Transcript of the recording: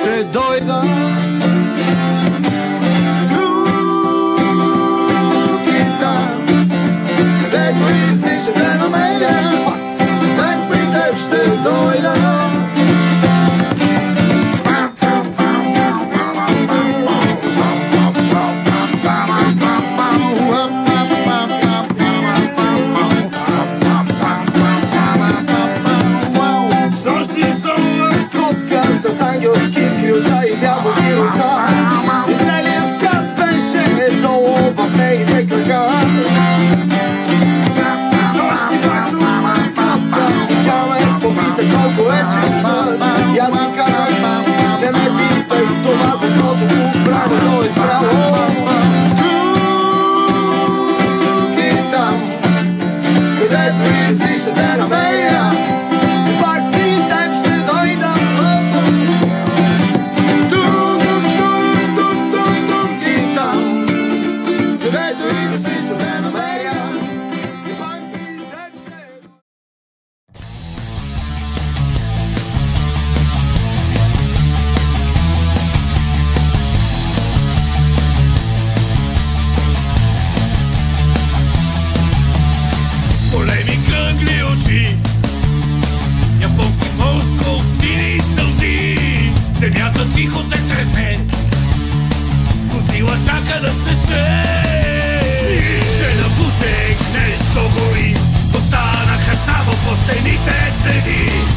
ще дойда. Тук и там, където и си ще те намеря, ден при теб ще дойда. С ангелски крилца и дяволски руца, и целият свят беше долу в нейните крака. Снощи пак съм тя ме попита колко е часът, и аз си казах, не ме питай това, защото времето е спряло. Тук и там, където и си ще те намеря, пак при теб ще дойда. Големи кръгли очи, японски морско-сини сълзи, земята тихо се тресе, Годзила чака да снесе. Ще набушек нещо гори, останаха само по стените следи.